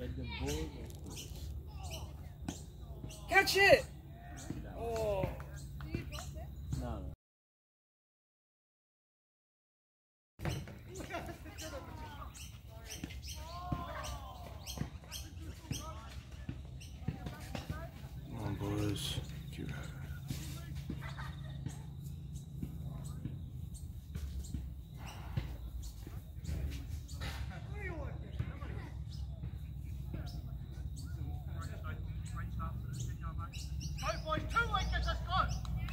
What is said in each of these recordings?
Catch it! Oh. No. Come on, boys. Keep at it. Go boys, 2 wickets, let's go!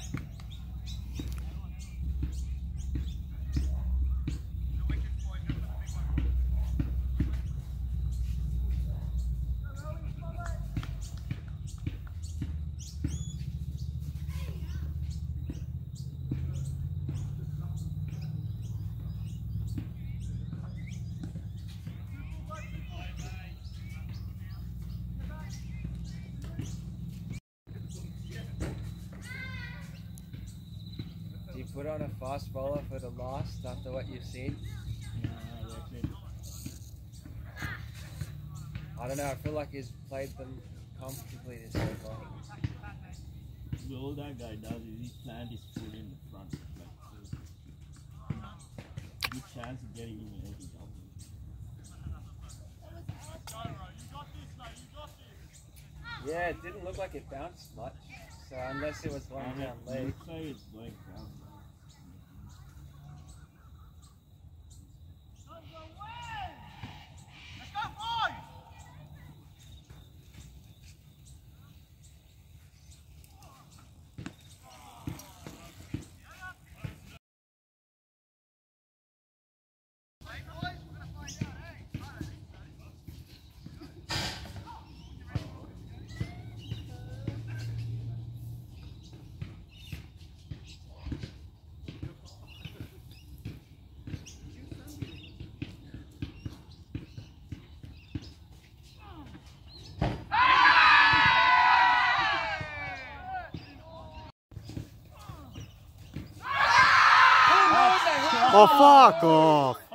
Do you put on a fast bowler for the last after what you've seen? I don't know, I feel like he's played them comfortably this so far. All that guy does is he plant his foot in the front. Good chance of getting him in every double. Yeah, it didn't look like it bounced much, so unless it was one down leg. Looks like it's going down. Oh, fuck off.